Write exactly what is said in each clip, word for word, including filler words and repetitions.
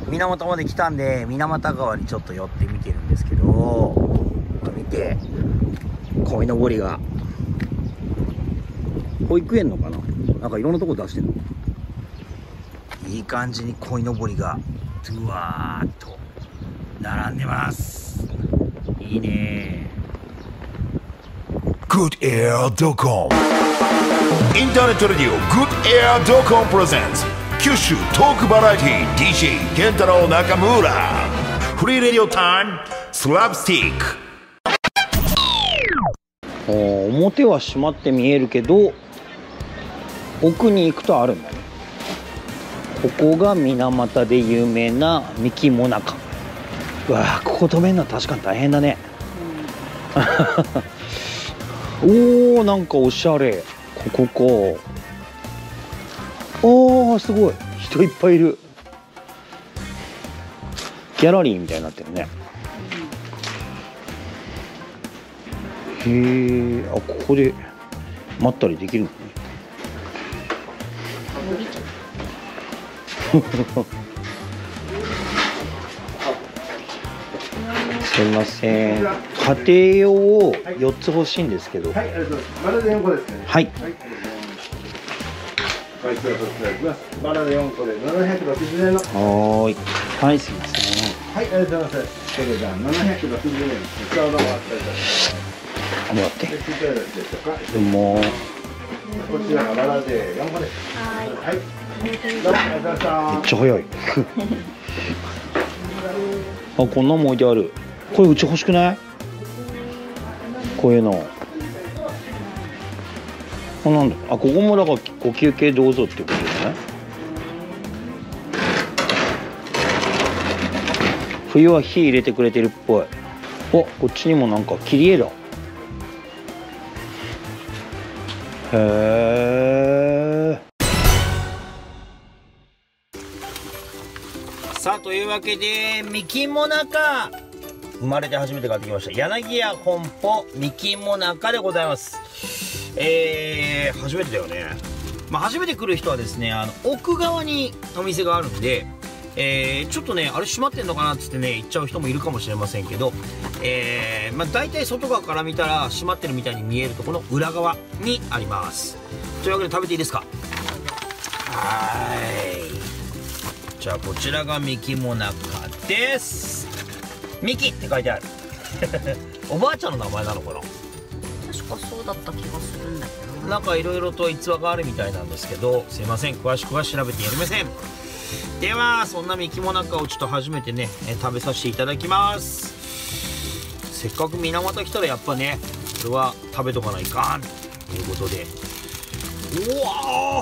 水俣まで来たんで、水俣川にちょっと寄ってみてるんですけど、見て、鯉のぼりが保育園のかな、なんかいろんなとこ出してるの。いい感じに鯉のぼりがドゥワーっと並んでます。いいね。 グッドエアドコム インターネットラディオ グッドエアドコムプレゼンツ九州トークバラエティ ディージェー 健太郎中村フリーレディオタイムスラップスティック。 表は閉まって見えるけど奥に行くとあるんだね。ここが水俣で有名な三木もなか。うわー、ここ止めるのは確かに大変だね、うん、おー、なんかおしゃれ。ここか。おー、すごい人いっぱいいる。ギャラリーみたいになってるね。へえ、あ、ここで待ったりできるのね。すいません、家庭用をよっつ欲しいんですけど。 はい、ありがとうございます。バラでよんこですね。 はい。 はい、回数はさせていただきます。バラでよんこでななひゃくろくじゅうえんの。 はーい。はい、すいません。 はい、ありがとうございます。それじゃあななひゃくろくじゅうえん、ちょうどお預かりいたします。 あ、もらって。 で、聞いてよろしいでしょうか。 でも、 こちらがバラでよんこです。はい。はい。どうもありがとうございました。 めっちゃ早い。あ、こんなもん置いてある。これうち欲しくない？こういうの。あ、なんだ。あ、ここもだからご休憩どうぞってことですね。冬は火入れてくれてるっぽい。お、こっちにもなんか切り絵だ。へー。さあ、というわけで三木もなか、生まれて初めて買ってきました柳家本舗三木もなかでございます。えー、初めてだよね。まあ、初めて来る人はですね、あの奥側にお店があるんで、えー、ちょっとね、あれ閉まってんのかなっつってね、行っちゃう人もいるかもしれませんけど、えー、まあ大体外側から見たら閉まってるみたいに見えるところの裏側にあります。というわけで食べていいですか？はーい。じゃあこちらが三木もなかです。ミキって書いてある。おばあちゃんの名前なのかな？ 確かそうだった気がするんだけどな。 なんかいろいろと逸話があるみたいなんですけど、すいません、詳しくは調べてやりません。ではそんな三木もなかをちょっと初めてね、え食べさせていただきます。せっかく水俣来たらやっぱね、これは食べとかないかんということで、うわ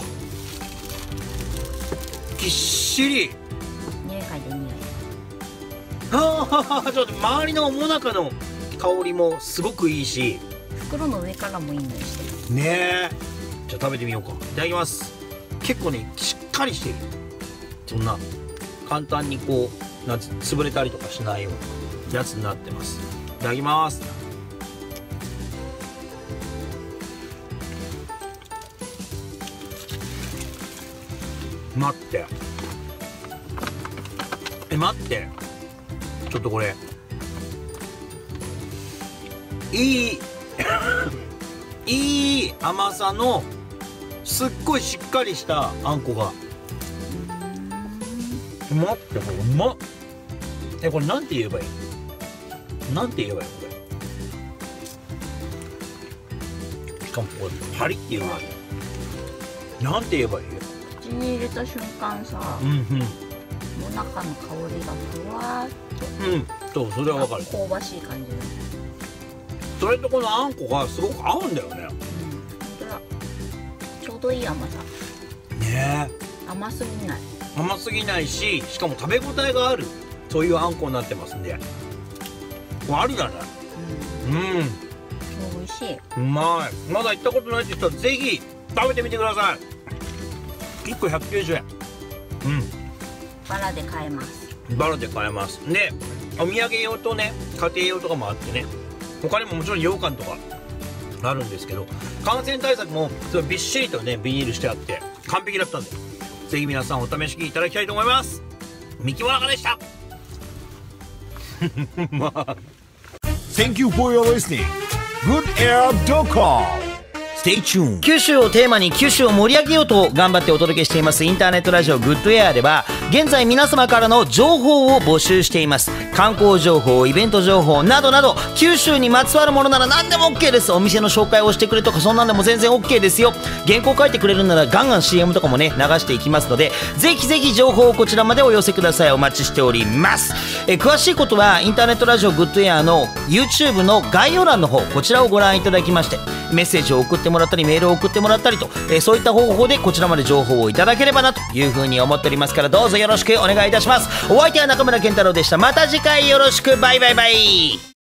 ー、ぎっしり。 匂い嗅いで匂い。 ああ、ちょっと周りのもなかの香りもすごくいいし、 袋の上からもいい匂いしてる。 ねえ。じゃあ食べてみようか。いただきます。結構ね、しっかりしている。そんな簡単にこうなんつ潰れたりとかしないようなやつになってます。いただきます。待って、え、待って、ちょっとこれいいいい甘さのすっごいしっかりしたあんこが。待って、これうまっ。え、これなんて言えばいい？なんて言えばいいこれ。しかもこれパリっていうのがなんて言えばいい？ 口に入れた瞬間さ、 うんうん、 もなかの香りがふわーっと。うん、そう、それはわかる。 香ばしい感じだね。 それとこのあんこがすごく合うんだよね。 うん、本当だ。ちょうどいい甘さ。 ねえ。甘すぎない。 甘すぎないし、しかも食べ応えがある、そういうあんこになってますんで、これありだね。うん、うん、 美味しい。 うまい。まだ行ったことないって人はぜひ食べてみてください。いっこひゃくきゅうじゅうえん。うん、 バラで買えます。 バラで買えます。で、お土産用とね、家庭用とかもあってね、他にももちろん羊羹とかあるんですけど、感染対策もすごいびっしりとねビニールしてあって完璧だったんで、ぜひ皆さんお試しいただきたいと思います。 ミキモナカでした。 Thank you for your listening. good air dot com.Stay tuned. 九州をテーマに九州を盛り上げようと頑張ってお届けしていますインターネットラジオグッドエアでは現在皆様からの情報を募集しています。観光情報、イベント情報などなど九州にまつわるものなら何でも OK です。お店の紹介をしてくれとかそんなんでも全然 OK ですよ。原稿書いてくれるならガンガン シーエム とかもね流していきますのでぜひぜひ情報をこちらまでお寄せください。お待ちしております。え詳しいことはインターネットラジオグッドエアの YouTube の概要欄の方こちらをご覧いただきましてメッセージを送ってもらったりメールを送ってもらったりと、えー、そういった方法でこちらまで情報をいただければなというふうに思っておりますからどうぞよろしくお願いいたします。お相手は中村健太郎でした。また次回よろしく。バイバイバイ。